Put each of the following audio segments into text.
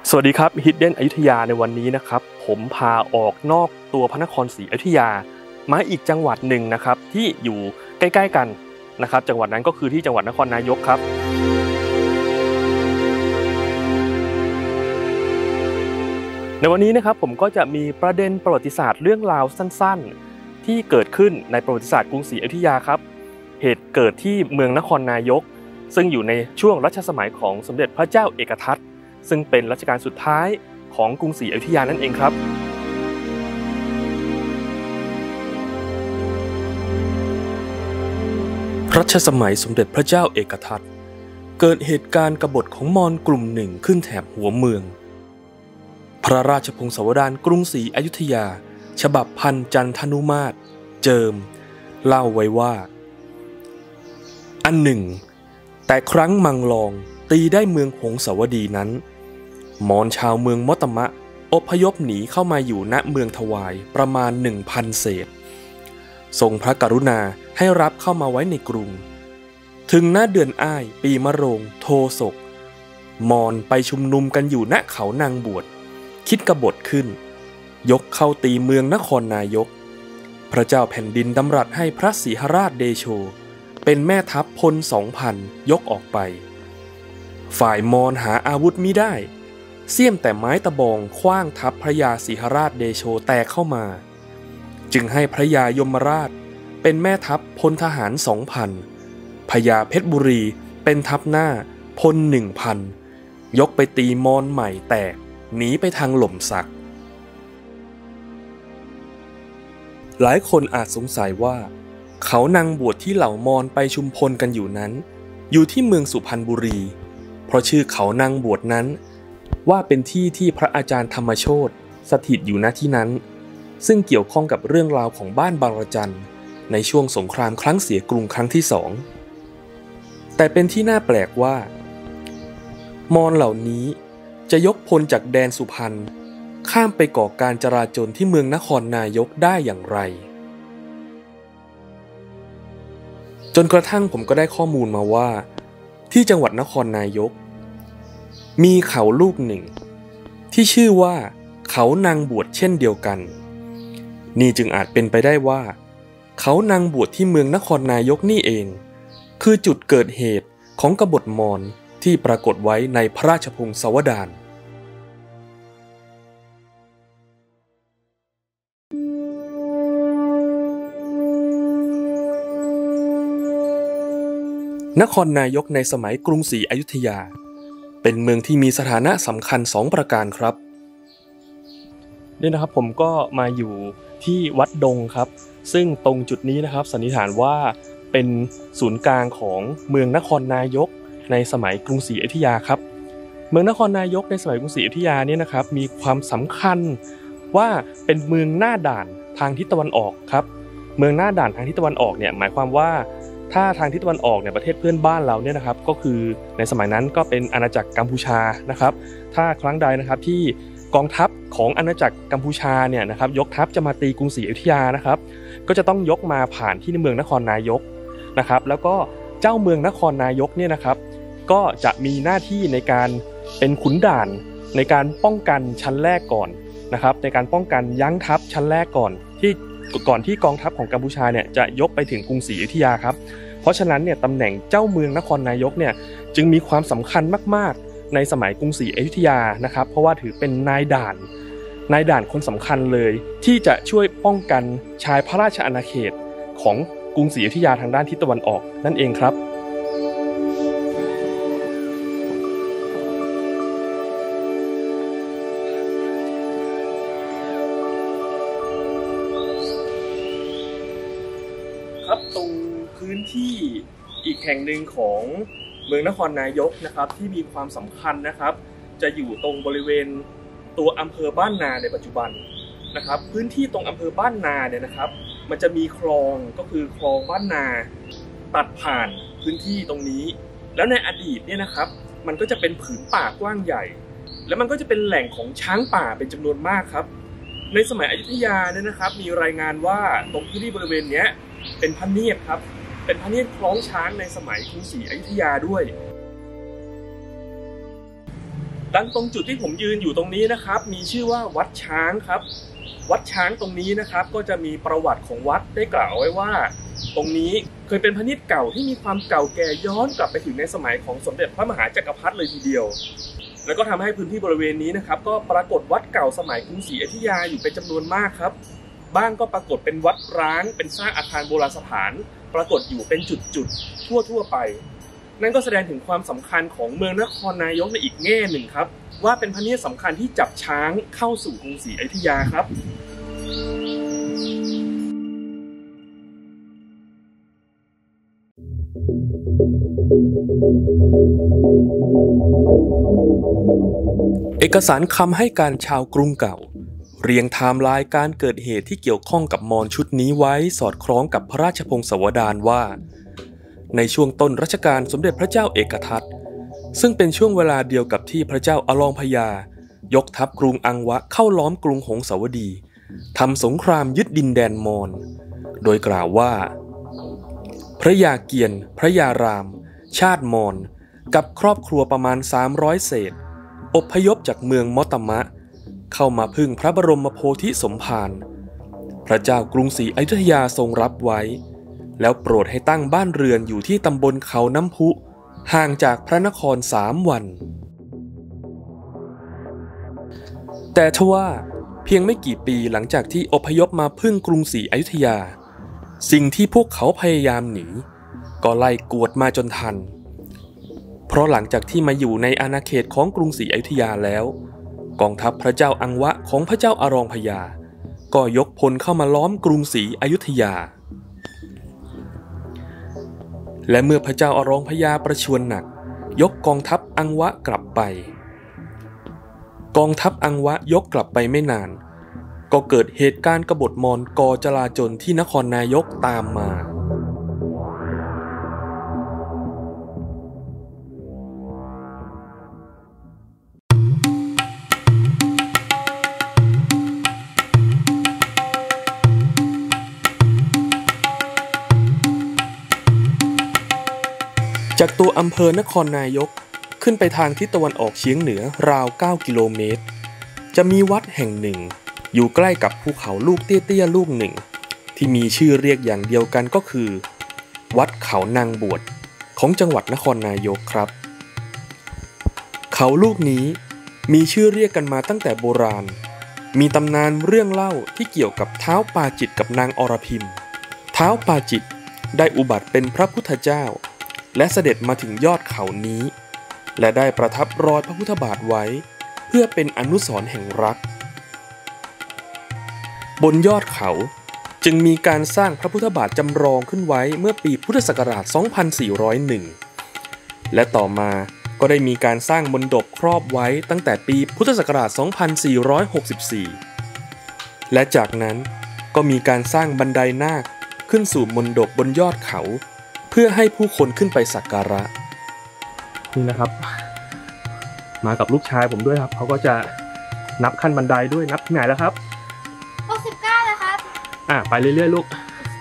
สวัสดีครับ Hidden อยุธยาในวันนี้นะครับผมพาออกนอกตัวพระนครศรีอยุธยามาอีกจังหวัดหนึ่งนะครับที่อยู่ใกล้ๆกันนะครับจังหวัดนั้นก็คือที่จังหวัดนครนายกครับในวันนี้นะครับผมก็จะมีประเด็นประวัติศาสตร์เรื่องราวสั้นๆที่เกิดขึ้นในประวัติศาสตร์กรุงศรีอยุธยาครับเหตุเกิดที่เมืองนครนายกซึ่งอยู่ในช่วงรัชสมัยของสมเด็จพระเจ้าเอกทัตซึ่งเป็นรัชกาลสุดท้ายของกรุงศรีอยุธยานั่นเองครับรัชสมัยสมเด็จพระเจ้าเอกทัตเกิดเหตุการณ์กบฏของมอญกลุ่มหนึ่งขึ้นแถบหัวเมืองพระราชพงศาวดารกรุงศรีอยุธยาฉบับพันจันทนุมาตรเจิมเล่าไว้ว่าอันหนึ่งแต่ครั้งมังลองตีได้เมืองหงสาวดีนั้นมอญชาวเมืองมอตมะอพยพหนีเข้ามาอยู่ณเมืองทวายประมาณ 1,000 เศษทรงพระกรุณาให้รับเข้ามาไว้ในกรุงถึงหน้าเดือนอ้ายปีมะโรงโทศกมอญไปชุมนุมกันอยู่ณเขานางบวชคิดกบฏขึ้นยกเข้าตีเมืองนครนายกพระเจ้าแผ่นดินดำรัสให้พระศรีหราชเดโชเป็นแม่ทัพพล 2,000 ยกออกไปฝ่ายมอญหาอาวุธมิได้เสี้ยมแต่ไม้ตะบองขว้างทัพพระยาศรีหราชเดโชแตกเข้ามาจึงให้พระยายมราชเป็นแม่ทัพพลทหาร 2,000 พญาเพชรบุรีเป็นทัพหน้าพล 1,000 ยกไปตีมอญใหม่แตกหนีไปทางหล่มสักหลายคนอาจสงสัยว่าเขานางบวชที่เหล่ามอญไปชุมพลกันอยู่นั้นอยู่ที่เมืองสุพรรณบุรีเพราะชื่อเขานางบวชนั้นว่าเป็นที่ที่พระอาจารย์ธรรมโชติสถิตอยู่ณที่นั้นซึ่งเกี่ยวข้องกับเรื่องราวของบ้านบางระจันในช่วงสงครามครั้งเสียกรุงครั้งที่2แต่เป็นที่น่าแปลกว่ามอญเหล่านี้จะยกพลจากแดนสุพรรณข้ามไปก่อการจราจรที่เมืองนครนายกได้อย่างไรจนกระทั่งผมก็ได้ข้อมูลมาว่าที่จังหวัดนครนายกมีเขาลูกหนึ่งที่ชื่อว่าเขานางบวชเช่นเดียวกันนี่จึงอาจเป็นไปได้ว่าเขานางบวชที่เมืองนครนายกนี่เองคือจุดเกิดเหตุของกบฏมอญที่ปรากฏไว้ในพระราชพงศาวดารนครนายกในสมัยกรุงศรีอยุธยาเป็นเมืองที่มีสถานะสำคัญ2ประการครับนี่นะครับผมก็มาอยู่ที่วัดดงครับซึ่งตรงจุดนี้นะครับสันนิษฐานว่าเป็นศูนย์กลางของเมืองนครนายกในสมัยกรุงศรีอยุธยาครับเมืองนครนายกในสมัยกรุงศรีอยุธยาเนี่ยนะครับมีความสำคัญว่าเป็นเมืองหน้าด่านทางทิศตะวันออกครับเมืองหน้าด่านทางทิศตะวันออกเนี่ยหมายความว่าถ้าทางทิศตะวันออกเนี่ยประเทศเพื่อนบ้านเราเนี่ยนะครับก็คือในสมัยนั้นก็เป็นอาณาจักรกัมพูชานะครับถ้าครั้งใดนะครับที่กองทัพของอาณาจักรกัมพูชาเนี่ยนะครับยกทัพจะมาตีกรุงศรีอยุธยานะครับก็จะต้องยกมาผ่านที่เมืองนครนายกนะครับแล้วก็เจ้าเมืองนครนายกเนี่ยนะครับก็จะมีหน้าที่ในการเป็นขุนด่านในการป้องกันชั้นแรกก่อนนะครับในการป้องกันยั้งทัพชั้นแรกก่อนที่กองทัพของกัมพูชาเนี่ยจะยกไปถึงกรุงศรีอยุธยาครับเพราะฉะนั้นเนี่ยตำแหน่งเจ้าเมืองนครนายกเนี่ยจึงมีความสำคัญมากๆในสมัยกรุงศรีอยุธยานะครับเพราะว่าถือเป็นนายด่านคนสำคัญเลยที่จะช่วยป้องกันชายพระราชอาณาเขตของกรุงศรีอยุธยาทางด้านทิศตะวันออกนั่นเองครับตรงพื้นที่อีกแห่งหนึ่งของเมืองนครนายกนะครับที่มีความสำคัญนะครับจะอยู่ตรงบริเวณตัวอำเภอบ้านนาในปัจจุบันนะครับพื้นที่ตรงอำเภอบ้านนาเนี่ยนะครับมันจะมีคลองก็คือคลองบ้านนาตัดผ่านพื้นที่ตรงนี้แล้วในอดีตเนี่ยนะครับมันก็จะเป็นผืนป่ากว้างใหญ่แล้วมันก็จะเป็นแหล่งของช้างป่าเป็นจำนวนมากครับในสมัยอยุธยาเนี่ยนะครับมีรายงานว่าตรงพื้นที่บริเวณนี้เป็นพระเนียดครับเป็นพระเนียดคล้องช้างในสมัยกรุงศรีอยุธยาด้วยดังตรงจุดที่ผมยืนอยู่ตรงนี้นะครับมีชื่อว่าวัดช้างครับวัดช้างตรงนี้นะครับก็จะมีประวัติของวัดได้กล่าวไว้ว่าตรงนี้เคยเป็นพระนิษฐ์เก่าที่มีความเก่าแก่ย้อนกลับไปถึงในสมัยของสมเด็จพระมหาจักรพรรดิเลยทีเดียวแล้วก็ทำให้พื้นที่บริเวณนี้นะครับก็ปรากฏวัดเก่าสมัยกรุงศรีอยุธยาอยู่เป็นจำนวนมากครับบ้างก็ปรากฏเป็นวัดร้างเป็นซากอาคารโบราณสถานปรากฏอยู่เป็นจุดๆทั่วไปนั่นก็แสดงถึงความสำคัญของเมืองนครนายกในอีกแง่หนึ่งครับว่าเป็นพระนิษฐ์สำคัญที่จับช้างเข้าสู่กรุงศรีอยุธยาครับเอกสารคำให้การชาวกรุงเก่าเรียงไทม์ไลน์การเกิดเหตุที่เกี่ยวข้องกับมอญชุดนี้ไว้สอดคล้องกับพระราชพงศาวดารว่าในช่วงต้นรัชกาลสมเด็จพระเจ้าเอกทัตซึ่งเป็นช่วงเวลาเดียวกับที่พระเจ้าอลองพญายกทัพกรุงอังวะเข้าล้อมกรุงหงสาวดีทำสงครามยึดดินแดนมอญโดยกล่าวว่าพระยาเกียรติพระยารามชาติมอญกับครอบครัวประมาณ300เศษอพยพจากเมืองมอตมะเข้ามาพึ่งพระบรมโพธิสมภารพระเจ้ากรุงศรีอยุธยาทรงรับไว้แล้วโปรดให้ตั้งบ้านเรือนอยู่ที่ตำบลเขาน้ำพุห่างจากพระนคร3 วันแต่ทว่าเพียงไม่กี่ปีหลังจากที่อพยพมาพึ่งกรุงศรีอยุธยาสิ่งที่พวกเขาพยายามหนีก็ไล่กวดมาจนทันเพราะหลังจากที่มาอยู่ในอาณาเขตของกรุงศรีอยุธยาแล้วกองทัพพระเจ้าอังวะของพระเจ้าอารองพญาก็ยกพลเข้ามาล้อมกรุงศรีอยุธยาและเมื่อพระเจ้าอารองพญาประชวรหนักยกกองทัพอังวะกลับไปกองทัพอังวะยกกลับไปไม่นานก็เกิดเหตุการณ์กบฏมอญก่อจลาจลที่นครนายกตามมาจากตัวอำเภอนครนายกขึ้นไปทางทิศตะวันออกเฉียงเหนือราว9 กิโลเมตรจะมีวัดแห่งหนึ่งอยู่ใกล้กับภูเขาลูกเตี้ยๆลูกหนึ่งที่มีชื่อเรียกอย่างเดียวกันก็คือวัดเขานางบวชของจังหวัดนครนายกครับเขาลูกนี้มีชื่อเรียกกันมาตั้งแต่โบราณมีตำนานเรื่องเล่าที่เกี่ยวกับท้าวปาจิตกับนางอรพิมท้าวปาจิตได้อุบัติเป็นพระพุทธเจ้าและเสด็จมาถึงยอดเขานี้และได้ประทับรอยพระพุทธบาทไว้เพื่อเป็นอนุสรณ์แห่งรักบนยอดเขาจึงมีการสร้างพระพุทธบาทจำลองขึ้นไว้เมื่อปีพุทธศักราช 2401 และต่อมาก็ได้มีการสร้างมณฑปครอบไว้ตั้งแต่ปีพุทธศักราช 2464 และจากนั้นก็มีการสร้างบันไดนาคขึ้นสู่มณฑปบนยอดเขาเพื่อให้ผู้คนขึ้นไปสักการะนี่นะครับมากับลูกชายผมด้วยครับเขาก็จะนับขั้นบันไดด้วยนับที่ไหนแล้วครับ 69แล้วครับไปเรื่อยๆลูก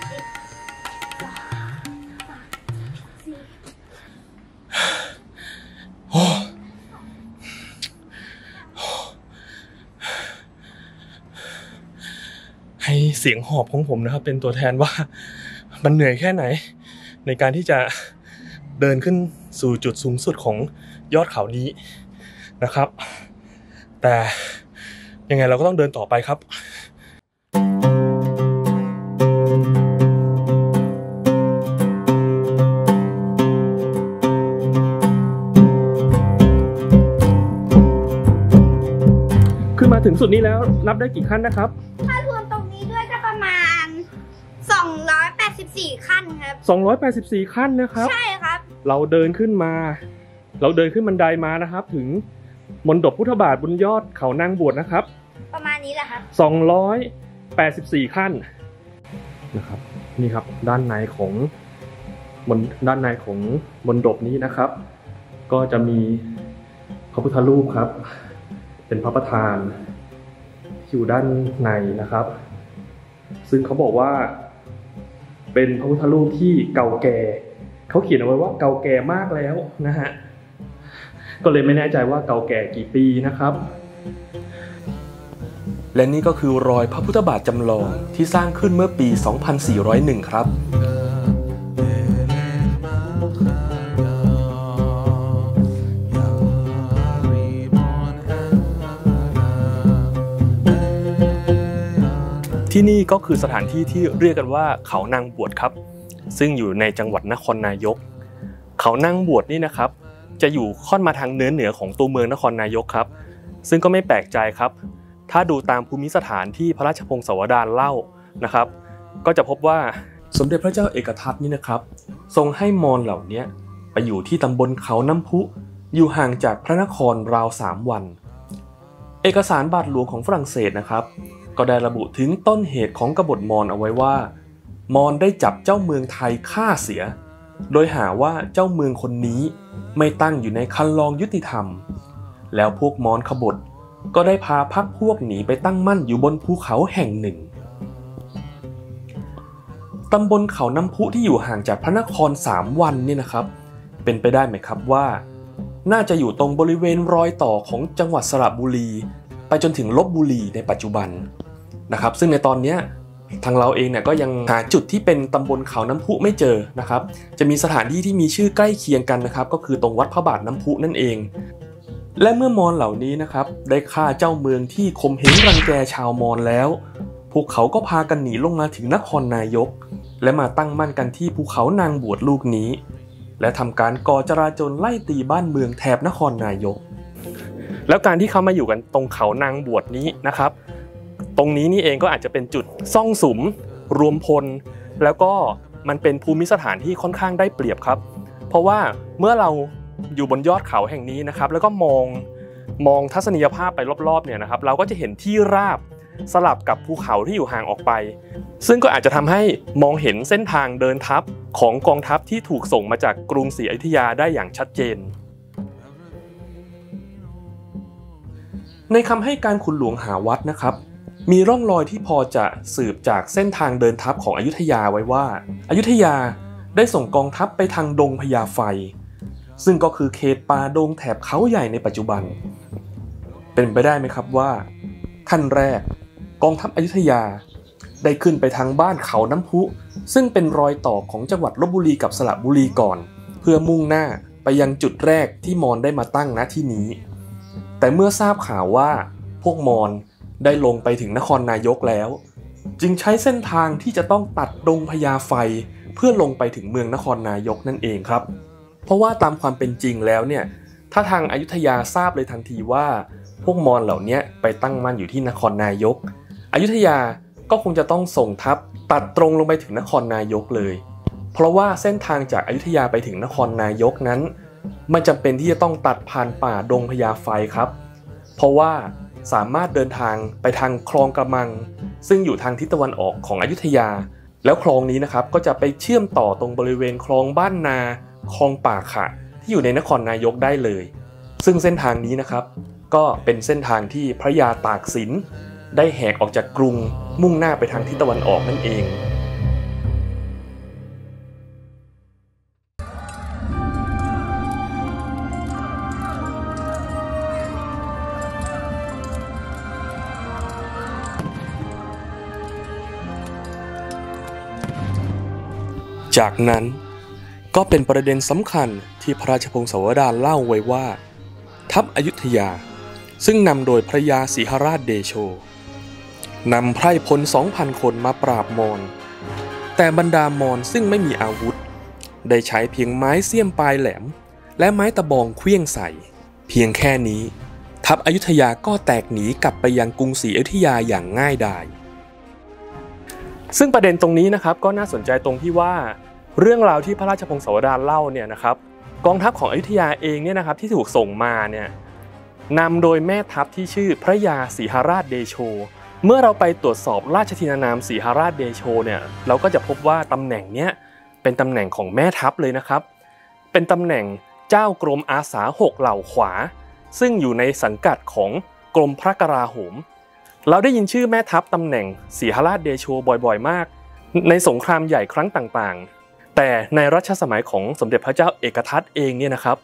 ให้เสียงหอบของผมนะครับเป็นตัวแทนว่ามันเหนื่อยแค่ไหนในการที่จะเดินขึ้นสู่จุดสูงสุดของยอดเขานี้นะครับแต่ยังไงเราก็ต้องเดินต่อไปครับขึ้นมาถึงสุดนี้แล้วนับได้กี่ขั้นนะครับถ้ารวมตรงนี้ด้วยก็ประมาณ284ขั้นครับ 284ขั้นนะครับใช่ครับเราเดินขึ้นบันไดมานะครับถึงมณฑปพุทธบาทบนยอดเขานางบวชนะครับประมาณนี้แหละครับ 284ขั้นนะครับนี่ครับด้านในของมณฑปนี้นะครับก็จะมีพระพุทธรูปครับเป็นพระประธานอยู่ด้านในนะครับซึ่งเขาบอกว่าเป็นพระพุทธรูปที่เก่าแก่เขาเขียนเอาไว้ว่าเก่าแก่มากแล้วนะฮะก็เลยไม่แน่ใจว่าเก่าแก่กี่ปีนะครับและนี่ก็คือรอยพระพุทธบาทจำลองที่สร้างขึ้นเมื่อปี 2401 ครับที่นี่ก็คือสถานที่ที่เรียกกันว่าเขานางบวชครับซึ่งอยู่ในจังหวัดนครนายกเขานางบวชนี่นะครับจะอยู่ค่อนมาทางเหนือของตัวเมืองนครนายกครับซึ่งก็ไม่แปลกใจครับถ้าดูตามภูมิสถานที่พระราชพงศาวดารเล่านะครับก็จะพบว่าสมเด็จพระเจ้าเอกทัตนี่นะครับทรงให้มอญเหล่านี้ไปอยู่ที่ตำบลเขาน้ำพุอยู่ห่างจากพระนครราว3 วันเอกสารบาทหลวงของฝรั่งเศสนะครับก็ได้ระบุถึงต้นเหตุของกบฏมอญเอาไว้ว่ามอญได้จับเจ้าเมืองไทยฆ่าเสียโดยหาว่าเจ้าเมืองคนนี้ไม่ตั้งอยู่ในคันลองยุติธรรมแล้วพวกมอญขบฏก็ได้พาพรรคพวกหนีไปตั้งมั่นอยู่บนภูเขาแห่งหนึ่งตำบลเขาน้ำพุที่อยู่ห่างจากพระนคร3 วันนี่นะครับเป็นไปได้ไหมครับว่าน่าจะอยู่ตรงบริเวณรอยต่อของจังหวัดสระบุรีไปจนถึงลพบุรีในปัจจุบันนะครับซึ่งในตอนนี้ทางเราเองเนี่ยก็ยังหาจุดที่เป็นตำบลเขาน้ำพุไม่เจอนะครับจะมีสถานที่ที่มีชื่อใกล้เคียงกันนะครับก็คือตรงวัดพระบาทน้ำพุนั่นเองและเมื่อมอญเหล่านี้นะครับได้ฆ่าเจ้าเมืองที่ข่มเหงรังแกชาวมอญแล้วพวกเขาก็พากันหนีลงมาถึงนครนายกและมาตั้งมั่นกันที่ภูเขานางบวชลูกนี้และทำการก่อจราจลไล่ตีบ้านเมืองแถบนครนายกแล้วการที่เขามาอยู่กันตรงเขานางบวชนี้นะครับตรงนี้นี่เองก็อาจจะเป็นจุดซ่องสุมรวมพลแล้วก็มันเป็นภูมิสถานที่ค่อนข้างได้เปรียบครับเพราะว่าเมื่อเราอยู่บนยอดเขาแห่งนี้นะครับแล้วก็มองทัศนียภาพไปรอบๆเนี่ยนะครับเราก็จะเห็นที่ราบสลับกับภูเขาที่อยู่ห่างออกไปซึ่งก็อาจจะทำให้มองเห็นเส้นทางเดินทัพของกองทัพที่ถูกส่งมาจากกรุงศรีอยุธยาได้อย่างชัดเจนในคำให้การขุนหลวงหาวัดนะครับมีร่องรอยที่พอจะสืบจากเส้นทางเดินทัพของอยุธยาไว้ว่าอยุธยาได้ส่งกองทัพไปทางดงพญาไฟซึ่งก็คือเขตป่าดงแถบเขาใหญ่ในปัจจุบันเป็นไปได้ไหมครับว่าขั้นแรกกองทัพอยุธยาได้ขึ้นไปทางบ้านเขาน้ำพุซึ่งเป็นรอยต่อของจังหวัดลพบุรีกับสระบุรีก่อนเพื่อมุ่งหน้าไปยังจุดแรกที่มอญได้มาตั้งณที่นี้แต่เมื่อทราบข่าวว่าพวกมอญได้ลงไปถึงนครนายกแล้วจึงใช้เส้นทางที่จะต้องตัดดงพญาไฟเพื่อลงไปถึงเมืองนครนายกนั่นเองครับเพราะว่าตามความเป็นจริงแล้วเนี่ยถ้าทางอยุธยาทราบเลยทันทีว่าพวกมอญเหล่านี้ไปตั้งมั่นอยู่ที่นครนายกอยุธยาก็คงจะต้องส่งทัพตัดตรงลงไปถึงนครนายกเลยเพราะว่าเส้นทางจากอยุธยาไปถึงนครนายกนั้นมันจำเป็นที่จะต้องตัดผ่านป่าดงพญาไฟครับเพราะว่าสามารถเดินทางไปทางคลองกระมังซึ่งอยู่ทางทิศตะวันออกของอยุธยาแล้วคลองนี้นะครับก็จะไปเชื่อมต่อตรงบริเวณคลองบ้านนาคลองป่าขะที่อยู่ในนครนายกได้เลยซึ่งเส้นทางนี้นะครับก็เป็นเส้นทางที่พระยาตากสินได้แหกออกจากกรุงมุ่งหน้าไปทางทิศตะวันออกนั่นเองจากนั้นก็เป็นประเด็นสำคัญที่พระราชพงศาวดารเล่าไว้ว่าทัพอยุธยาซึ่งนำโดยพระยาศรีหราชเดโชนำไพร่พล 2,000 คนมาปราบมอญแต่บรรดามอญซึ่งไม่มีอาวุธได้ใช้เพียงไม้เสี้ยมปลายแหลมและไม้ตะบองเคลื่องใส่เพียงแค่นี้ทัพอยุธยาก็แตกหนีกลับไปยังกรุงศรีอยุธยาอย่างง่ายดายซึ่งประเด็นตรงนี้นะครับก็น่าสนใจตรงที่ว่าเรื่องราวที่พระราชพงศาวดารเล่าเนี่ยนะครับกองทัพของอยุธยาเองเนี่ยนะครับที่ถูกส่งมาเนี่ยนำโดยแม่ทัพที่ชื่อพระยาศรีหราชเดโชเมื่อเราไปตรวจสอบราชทินานามศรีหราชเดโชเนี่ยเราก็จะพบว่าตำแหน่งเนี้ยเป็นตำแหน่งของแม่ทัพเลยนะครับเป็นตำแหน่งเจ้ากรมอาสา6เหล่าขวาซึ่งอยู่ในสังกัดของกรมพระกลาโหมเราได้ยินชื่อแม่ทัพตำแหน่งศรีหราชเดโชบ่อยๆมากในสงครามใหญ่ครั้งต่างๆแต่ในรัชสมัยของสมเด็จพระเจ้าเอกทัตเองเนี่ยนะครับ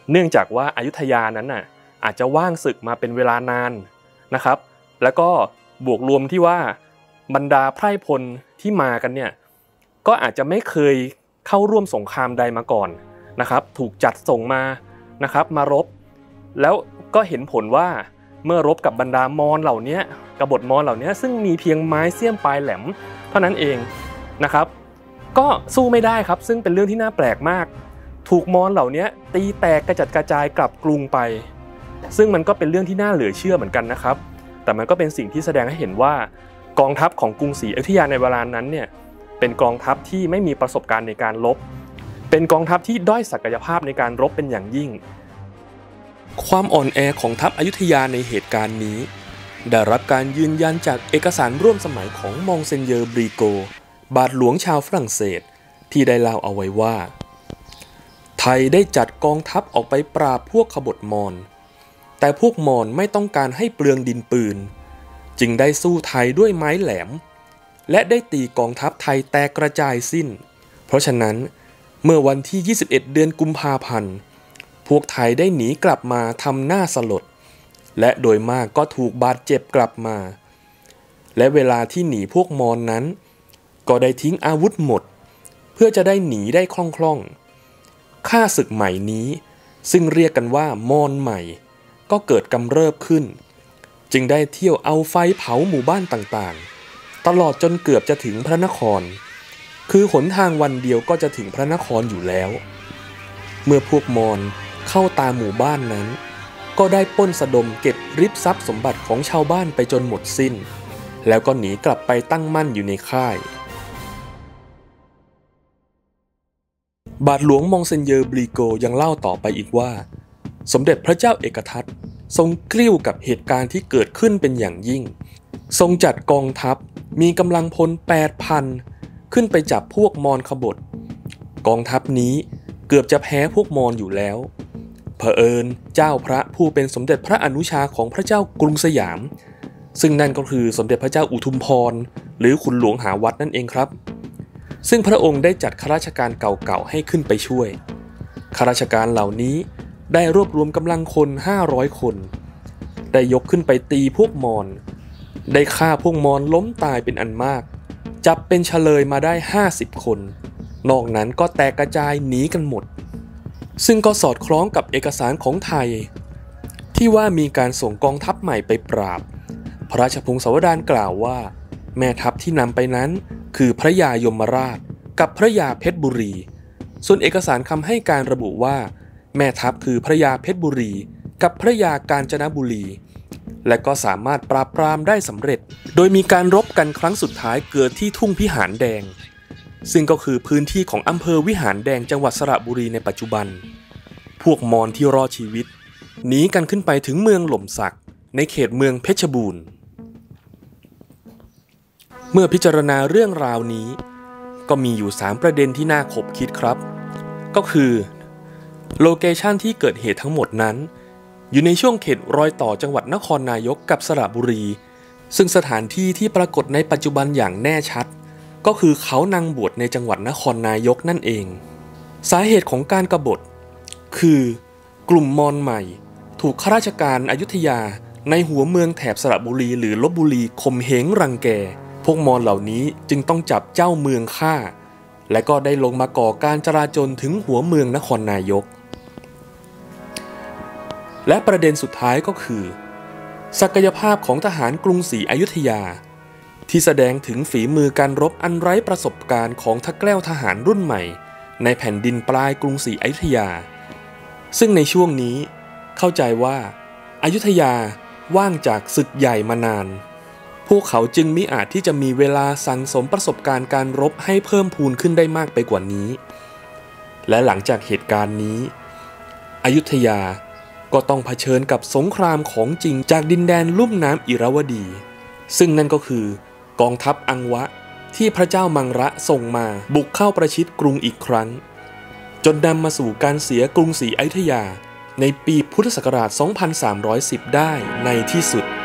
เนื่องจากว่าอยุธยานั้นน่ะอาจจะว่างศึกมาเป็นเวลานานนะครับแล้วก็บวกรวมที่ว่าบรรดาไพร่พลที่มากันเนี่ยก็อาจจะไม่เคยเข้าร่วมสงครามใดมาก่อนนะครับถูกจัดส่งมานะครับมารบแล้วก็เห็นผลว่าเมื่อรบกับบรรดามอญเหล่านี้กบฏมอญเหล่านี้ซึ่งมีเพียงไม้เสี้ยมปลายแหลมเท่านั้นเองนะครับก็สู้ไม่ได้ครับซึ่งเป็นเรื่องที่น่าแปลกมากถูกมอญเหล่านี้ตีแตกกระจัดกระจายกลับกรุงไปซึ่งมันก็เป็นเรื่องที่น่าเหลือเชื่อเหมือนกันนะครับแต่มันก็เป็นสิ่งที่แสดงให้เห็นว่ากองทัพของกรุงศรีอยุธยาในเวลานั้นเนี่ยเป็นกองทัพที่ไม่มีประสบการณ์ในการรบเป็นกองทัพที่ด้อยศักยภาพในการรบเป็นอย่างยิ่งความอ่อนแอของทัพอยุธยาในเหตุการณ์นี้ได้รับการยืนยันจากเอกสารร่วมสมัยของมองเซนเยอร์บรีโกบาทหลวงชาวฝรั่งเศสที่ได้เล่าเอาไว้ว่าไทยได้จัดกองทัพออกไปปราบพวกขบฏมอญแต่พวกมอญไม่ต้องการให้เปลืองดินปืนจึงได้สู้ไทยด้วยไม้แหลมและได้ตีกองทัพไทยแตกกระจายสิ้นเพราะฉะนั้นเมื่อวันที่ 21 เดือนกุมภาพันธ์พวกไทยได้หนีกลับมาทำหน้าสลดและโดยมากก็ถูกบาดเจ็บกลับมาและเวลาที่หนีพวกมอญนั้นก็ได้ทิ้งอาวุธหมดเพื่อจะได้หนีได้คล่องๆข้าศึกใหม่นี้ซึ่งเรียกกันว่ามอญใหม่ก็เกิดกำเริบขึ้นจึงได้เที่ยวเอาไฟเผาหมู่บ้านต่างๆตลอดจนเกือบจะถึงพระนครคือหนทางวันเดียวก็จะถึงพระนครอยู่แล้วเมื่อพวกมอญเข้าตามหมู่บ้านนั้นก็ได้ปล้นสะดมเก็บริบทรัพย์สมบัติของชาวบ้านไปจนหมดสิ้นแล้วก็หนีกลับไปตั้งมั่นอยู่ในค่ายบาทหลวงมองเซนเยอร์บรีโกยังเล่าต่อไปอีกว่าสมเด็จพระเจ้าเอกทัตทรงกริ้วกับเหตุการณ์ที่เกิดขึ้นเป็นอย่างยิ่งทรงจัดกองทัพมีกำลังพล 8,000 ขึ้นไปจับพวกมอญขบฏกองทัพนี้เกือบจะแพ้พวกมอญอยู่แล้วเผอิญเจ้าพระผู้เป็นสมเด็จพระอนุชาของพระเจ้ากรุงสยามซึ่งนั่นก็คือสมเด็จพระเจ้าอุทุมพรหรือขุนหลวงหาวัดนั่นเองครับซึ่งพระองค์ได้จัดข้าราชการเก่าๆให้ขึ้นไปช่วยข้าราชการเหล่านี้ได้รวบรวมกำลังคน500 คนได้ยกขึ้นไปตีพวกมอญได้ฆ่าพวกมอญล้มตายเป็นอันมากจับเป็นเฉลยมาได้50 คนนอกนั้นก็แตกกระจายหนีกันหมดซึ่งก็สอดคล้องกับเอกสารของไทยที่ว่ามีการส่งกองทัพใหม่ไปปราบพระราชพงศาวดารกล่าวว่าแม่ทัพที่นำไปนั้นคือพระยายมราชกับพระยาเพชรบุรีส่วนเอกสารคำให้การระบุว่าแม่ทัพคือพระยาเพชรบุรีกับพระยากาญจนบุรีและก็สามารถปราบปรามได้สำเร็จโดยมีการรบกันครั้งสุดท้ายเกิดที่ทุ่งพิหารแดงซึ่งก็คือพื้นที่ของอำเภอวิหารแดงจังหวัดสระบุรีในปัจจุบันพวกมอญที่รอดชีวิตหนีกันขึ้นไปถึงเมืองหล่มสักในเขตเมืองเพชรบูรณ์เมื่อพิจารณาเรื่องราวนี้ก็มีอยู่3ประเด็นที่น่าขบคิดครับก็คือโลเคชั่นที่เกิดเหตุทั้งหมดนั้นอยู่ในช่วงเขตรอยต่อจังหวัดนครนายกกับสระบุรีซึ่งสถานที่ที่ปรากฏในปัจจุบันอย่างแน่ชัดก็คือเขานางบวชในจังหวัดนครนายกนั่นเองสาเหตุของการกบฏคือกลุ่มมอญใหม่ถูกข้าราชการอยุธยาในหัวเมืองแถบสระบุรีหรือลพบุรีข่มเหงรังแกพวกมอญเหล่านี้จึงต้องจับเจ้าเมืองฆ่าและก็ได้ลงมาก่อการจลาจลถึงหัวเมืองนครนายกและประเด็นสุดท้ายก็คือศักยภาพของทหารกรุงศรีอยุธยาที่แสดงถึงฝีมือการรบอันไร้ประสบการณ์ของทัพแกล้วทหารรุ่นใหม่ในแผ่นดินปลายกรุงศรีอยุธยาซึ่งในช่วงนี้เข้าใจว่าอยุธยาว่างจากศึกใหญ่มานานพวกเขาจึงมิอาจที่จะมีเวลาสั่งสมประสบการณ์การรบให้เพิ่มพูนขึ้นได้มากไปกว่านี้และหลังจากเหตุการณ์นี้อยุธยาก็ต้องเผชิญกับสงครามของจริงจากดินแดนลุ่มน้ำอิราวดีซึ่งนั่นก็คือกองทัพอังวะที่พระเจ้ามังระส่งมาบุกเข้าประชิดกรุงอีกครั้งจนนำมาสู่การเสียกรุงศรีอยุธยาในปีพุทธศักราช 2310 ได้ในที่สุด